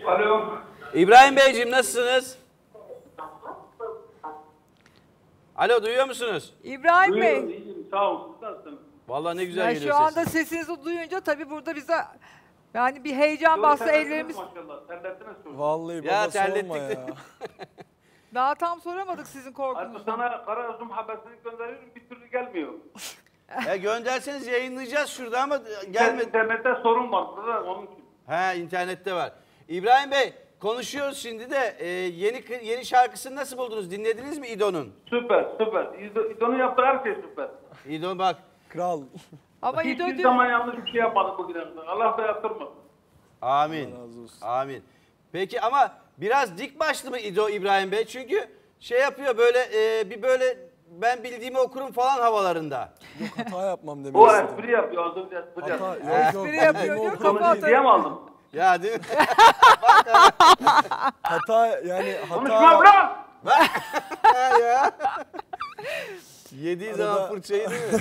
Alo. İbrahim Beyciğim nasılsınız? Alo duyuyor musunuz? İbrahim Duyuyorum, Bey. iyiyim. Sağ olun. Nasılsınız? Vallahi ne güzel Ya geliyor şu anda sesin. sesinizi duyunca tabii burada bize yani bir heyecan bastı ellerimiz. Maşallah. Terlettiniz çok. Vallahi Ya baba terlettik sorma de. ya. Daha tam soramadık sizin Artık korkunuzdan. sana kara üzüm habersini gönderiyorum. Bir türlü gelmiyor. Gönderseniz yayınlayacağız şurada ama gelmedi. İnternette sorun var burada onun için. He internette var. İbrahim Bey konuşuyoruz şimdi de yeni şarkısını nasıl buldunuz? Dinlediniz mi İdo'nun? Süper. İdonu yaptığı her şey süper. İdo bak. Kral. Ama İdo Hiçbir diyor. zaman yanlış bir şey yapmadık bugüne kadar. Allah da yaptırmasın. Amin. Allah razı olsun. Amin. Peki ama biraz dik başlı mı İdo İbrahim Bey? Çünkü şey yapıyor böyle bir böyle ben bildiğimi okurum falan havalarında. Yok hata yapmam demek O istedim. espri yapıyor. Az önce espri Hata yapıyor. yok yok. Espri yapıyor, bildiğimi diyor, okurum kafa değil. Ciddiye mi aldın? Ya değil mi? Hata yani Konuşma hata. bırak! ya. Yediği zaman Arada- fırçayı değil mi?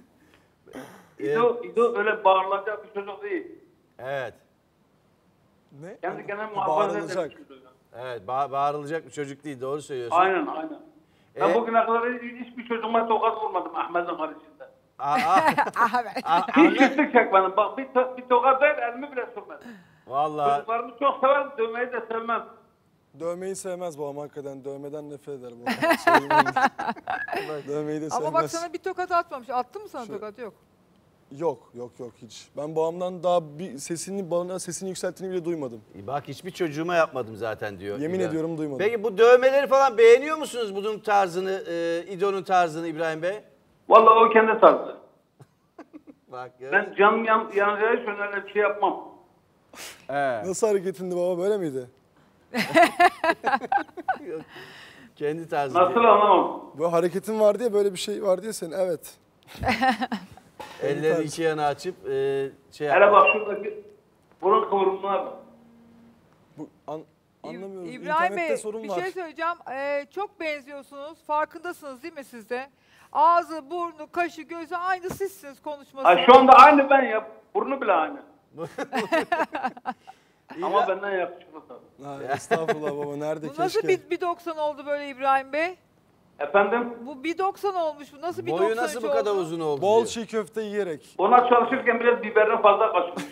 İdo öyle bağırılacak bir çocuk değil. Evet. Ne? Kendi kendine muhafaza eden Bağırılacak. bir çocuk. Evet bağırılacak bir çocuk değil doğru söylüyorsun. Aynen. Ben E? bugüne kadar hiçbir çocuğuma tokat vurmadım Ahmet'in haricinde. Hiç Anne. küçük çekmedim. Bak bir tokat değil elimi bile sürmedim. Vallahi Çocuklarımı çok severim, dövmeyi de sevmem. Dövmeyi sevmez babam hakikaten. Dövmeden nefret eder babam. Söyleyeyim. Dövmeyi de sevmez. Ama bak sana bir tokat atmamış. Attı mı sana Şu- tokat? Yok. Yok hiç. Ben babamdan daha bir sesini yükselttiğini bile duymadım. bak hiçbir çocuğuma yapmadım zaten diyor. Yemin İbrahim. ediyorum duymadım. Peki bu dövmeleri falan beğeniyor musunuz bunun tarzını, İdo'nun tarzını İbrahim Bey? Vallahi o kendi tarzı. Bak Ben canım yanacağı için öyle bir şey yapmam. Nasıl hareketindi baba böyle miydi? Kendi tarzı. Nasıl anlamam. Böyle hareketin vardı ya böyle bir şey vardı ya senin evet. Elleri iki yana açıp şey Hele yap. bak şuradaki burun kıvrımına bak. Bu anlamıyorum. İbrahim İnternette Bey sorun bir var. şey söyleyeceğim. Çok benziyorsunuz. Farkındasınız değil mi siz de? Ağzı, burnu, kaşı, gözü aynı sizsiniz konuşması. Ha, şu anda aynı ben yap. Burnu bile aynı. Ama benden yakışıklı tabii. Ha, estağfurullah baba nerede Bu keşke. nasıl bir 90 oldu böyle İbrahim Bey? Efendim? Bu 1.90 olmuş. Bu nasıl 1.93 Boyu nasıl bu kadar oldu? uzun oldu Bol diyor. çiğ köfte yiyerek. Ona çalışırken biraz biberini fazla kaçırmış.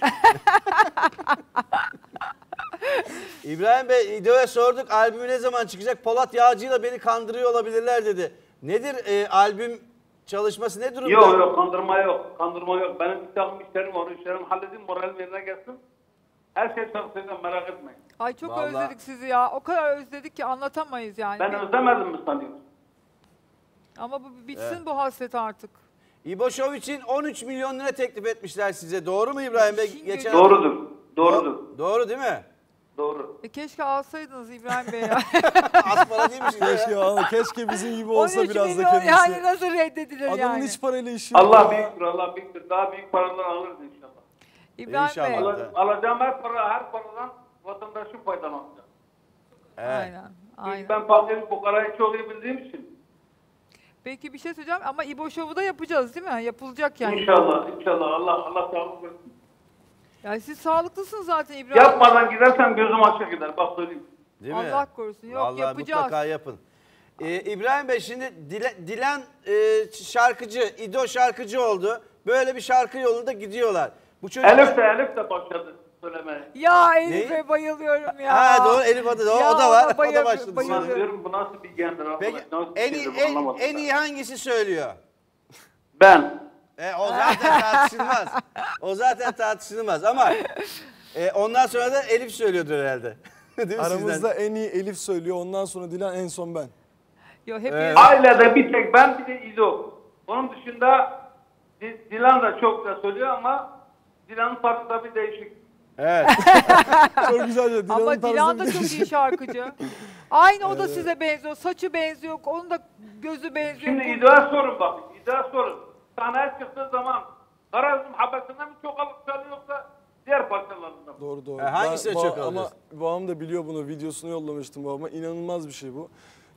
İbrahim Bey İdo'ya sorduk albümü ne zaman çıkacak? Polat Yağcı'yla beni kandırıyor olabilirler dedi. Nedir albüm çalışması ne durumda? Yok kandırma yok. Kandırma yok. Benim bir takım işlerim var. İşlerimi halledeyim, moralim yerine gelsin. Her şey çalışacağım, merak etmeyin. Ay çok Vallahi- özledik sizi ya. O kadar özledik ki anlatamayız yani. Ben özlemedim mi sanıyorsun? Ama bu bitsin bu hasret artık. İbo Show için 13 milyon lira teklif etmişler size. Doğru mu İbrahim Bey? Şimdi Geçen Doğrudur. Doğrudur. Doğru değil mi? Doğru. Keşke alsaydınız İbrahim Bey ya. Az para değilmiş. Keşke bizim gibi olsa 13 biraz da milyon kendisi. yani nasıl reddedilir Adamın yani? hiç parayla işi yok. Allah ya. büyüktür, Allah büyüktür. Daha büyük paralar alırız inşallah. İbrahim İnşallah. Bey. Evet. Alacağım her paradan vatandaşın faydalanacak. Aynen. Aynen. Ben pandemi fukarayı çok iyi bildiğim için. Peki bir şey söyleyeceğim ama İbo Show'u da yapacağız değil mi? Yapılacak yani. İnşallah. Allah sağlık versin. Yani siz sağlıklısınız zaten İbrahim. Yapmadan gidersen gözüm açık gider. Bak söyleyeyim. Değil mi? Allah korusun. Yok Vallahi yapacağız. mutlaka yapın. İbrahim Bey şimdi Dilan şarkıcı, İdo şarkıcı oldu. Böyle bir şarkı yolunda gidiyorlar. Bu çocuk... Elif de başladı söylemeye. Ya Elif'e Neyi? bayılıyorum ya. Ha doğru Elif adı da, Ya o da ona var. O da bayılıyorum, başladı. bayılıyorum. sonra. Diyorum bu nasıl bir gendir Peki arkadaş? Nasıl bir şeydir, anlamadım en ben. iyi hangisi söylüyor? Ben. O zaten tartışılmaz. O zaten tartışılmaz ama ondan sonra da Elif söylüyordur herhalde. Değil mi Aramızda sizden? en iyi Elif söylüyor. Ondan sonra Dilan en son ben. Yo, hepiniz... Ailede bir tek ben bir de İzo. Onun dışında Dilan da çok da söylüyor ama Dilan'ın tarzı da bir değişik. Evet. Çok güzel ya. Dilan'ın Ama tarzı Dilan da bir çok değişik. iyi şarkıcı. Aynı o da size benziyor. Saçı benziyor. Onun da gözü benziyor. Şimdi burnu- İzo'ya sorun bakın. İzo'ya sorun. Sahneye çıktığı zaman Karazım habesinden mi çok alıp çalıyor yoksa diğer parçalarından mı? Doğru. Hangisine çok Ama alıyorsun? babam da biliyor bunu. Videosunu yollamıştım babama. İnanılmaz bir şey bu.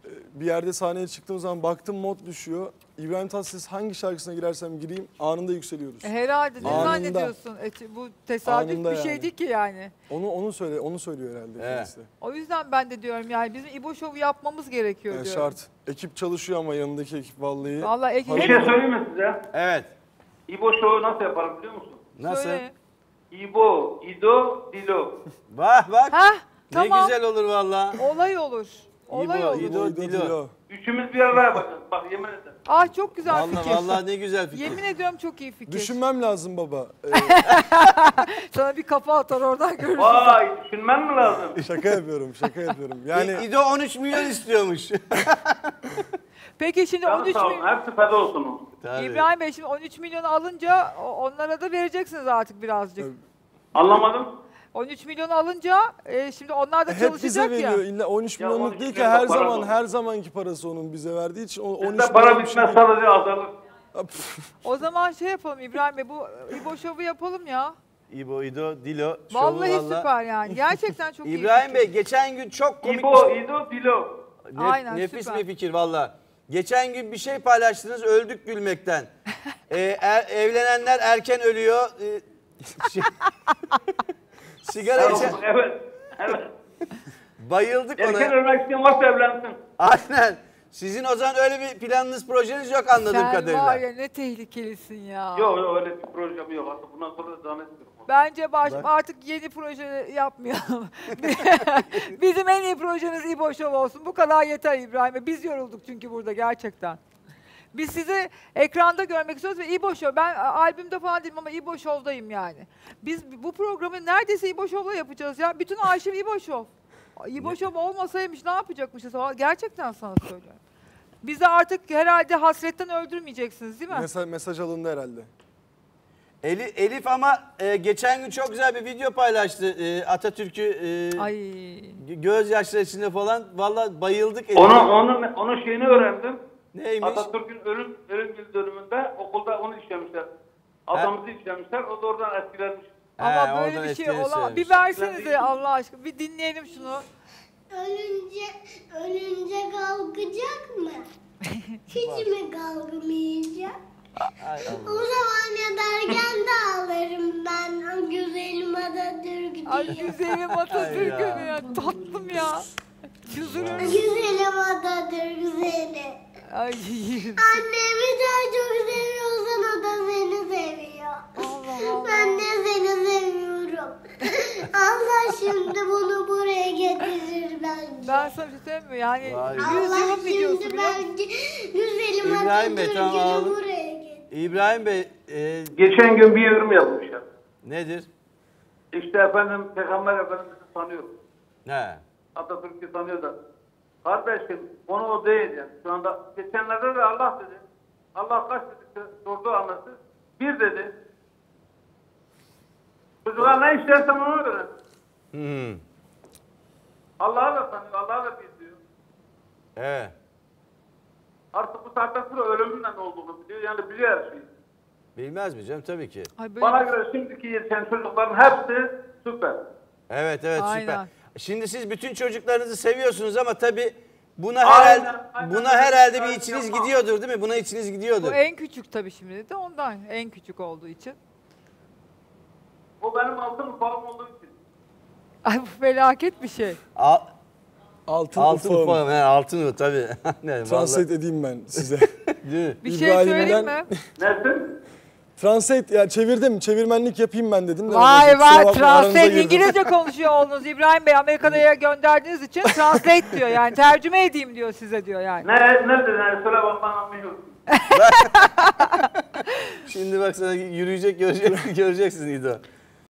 bir yerde sahneye çıktığım zaman baktım mod düşüyor. İbrahim Tatlıses hangi şarkısına girersem gireyim anında yükseliyoruz. Herhalde ne Anında. zannediyorsun? Bu tesadüf Anında bir şey yani. değil ki yani. Onu söylüyor herhalde Evet. kendisi. O yüzden ben de diyorum yani bizim İbo Show'u yapmamız gerekiyor Yani diyorum. şart. Ekip çalışıyor ama yanındaki ekip vallahi. Vallahi Bir şey söyleyeyim mi size? Evet. İbo Show'u nasıl yaparım biliyor musun? Nasıl? Söyle. İbo, İdo, Dilo. Bak bak. Hah, Ne tamam. güzel olur valla. Olay olur. Olay İbo, olur. İdo, Dilo. Üçümüz bir arada yapacağız. Bak yemin ederim. Ah çok güzel Valla fikir. valla ne güzel fikir. Yemin ediyorum çok iyi fikir. Düşünmem lazım baba. Sana bir kafa atar oradan görürsün. Vay düşünmem mi lazım? Şaka yapıyorum. Yani İdo 13 milyon istiyormuş. Peki şimdi Canım 13 sağ olun. milyon. Hepsi feda olsun o. Tabii. İbrahim Bey şimdi 13 milyonu alınca onlara da vereceksiniz artık birazcık. Anlamadım. 13 milyonu alınca şimdi onlar da hep bize çalışacak ya. veriyor. İlla 13 Ya milyonluk 13 değil ki milyon her para zaman var. her zamanki parası onun bize verdiği için 13 Bizde para milyon bir şey bitmez değil. sadece azalır. O zaman şey yapalım İbrahim Bey bu İbo Show'u yapalım ya. İbo, İdo, Dilo. şovu Vallahi valla. süper yani. Gerçekten çok iyi. İbrahim fikir. Bey geçen gün çok komik İbo, İdo, Dilo. Aynen, nefis süper. bir fikir valla. Geçen gün bir şey paylaştınız öldük gülmekten. Evlenenler erken ölüyor. Sigara içen Evet. Evet. bayıldık Erken ona. ölmek isteyen varsa evlensin. Aynen. Sizin o zaman öyle bir planınız projeniz yok anladığım Sen kadarıyla. var ya ne tehlikelisin ya. Yok yok öyle bir projem yok. Artık bundan sonra devam etmiyorum. Bence artık yeni proje yapmayalım. Bizim en iyi projemiz İbo Show olsun. Bu kadar yeter İbrahim Bey. Biz yorulduk çünkü burada gerçekten. Biz sizi ekranda görmek istiyoruz ve İbo Show. Ben albümde falan değilim ama İbo Show'dayım yani. Biz bu programı neredeyse İbo Show'la yapacağız ya. Bütün arşiv İbo Show. İbo Show olmasaymış ne yapacakmışız? Gerçekten sana söylüyorum. Bizi artık herhalde hasretten öldürmeyeceksiniz değil mi? Mesaj alındı herhalde. Elif ama geçen gün çok güzel bir video paylaştı. Atatürk'ü Ay. gözyaşları içinde falan. Valla bayıldık. Elif'e. Onun şeyini öğrendim. Neymiş? Atatürk'ün ölüm yıl dönümünde okulda onu işlemişler. Adamımızı işlemişler. O da oradan etkilenmiş. Ama böyle oradan bir şey etkilenmiş olamaz. Bir söylemiş. versenize Allah aşkına. Bir dinleyelim şunu. Ölünce kalkacak mı? Hiç mi kalkmayacak? O zaman yatarken de ağlarım ben o güzelim Atatürk Ay diye. güzelim Atatürk'üm ya. Tatlım ya. Çıldırıyorum. Güzelim Atatürk seni. Ay. Annemi daha çok seviyorsan o da seni seviyor. Allah Allah. Ben de seni seviyorum. Allah şimdi bunu buraya getirir bence. Ben sana bir şey söyleyeyim mi? Yani Vay. 100 Allah yılın videosu şimdi biliyor musun? bence güzelim İbrahim Bey, tamam, Atatürk'ünü aldım. buraya getirir. İbrahim Bey Geçen gün bir yorum yazmışlar. nedir? İşte efendim Peygamber Efendimiz'i sanıyor. He. Atatürk'ü sanıyor da. Kardeşim konu o değil yani. Şu anda geçenlerde de Allah dedi. Allah kaç dedi sordu anası. Bir dedi. Çocuklar ne istersen onu öğren. Hmm. Allah'a da sanıyor, Allah'a da biliyor. Evet. Artık bu saatten sonra ölümünle ne olduğunu biliyor. Yani biliyor her şeyi. Bilmez mi canım? Tabii ki. Ay böyle Bana göre şimdiki yetişen çocukların hepsi süper. Evet süper. Aynen. Şimdi siz bütün çocuklarınızı seviyorsunuz ama tabii buna Aynen, herhalde aynen. buna herhalde bir Aynen. içiniz gidiyordur değil mi? Buna içiniz gidiyordur. bu en küçük tabii şimdi de ondan. En küçük olduğu için. O benim altın ufağım olduğu için. Ay bu felaket bir şey. Altın Altın ufağım. ufağım. Altın o tabii. Ne, Translate edeyim ben size. Değil mi? Bir şey İbrahim'den- söyleyeyim mi? Nesin? Translate ya çevirdim. Çevirmenlik yapayım ben dedim de. Vay kusura vay bakma, aranıza translate girdim. İngilizce konuşuyor oğlunuz İbrahim Bey Amerika'ya gönderdiğiniz için translate diyor yani tercüme edeyim diyor size diyor yani. Ne dedi? Yani söyle bak ben anlamıyorum. Şimdi bak sana yürüyecek göreceksin İdo.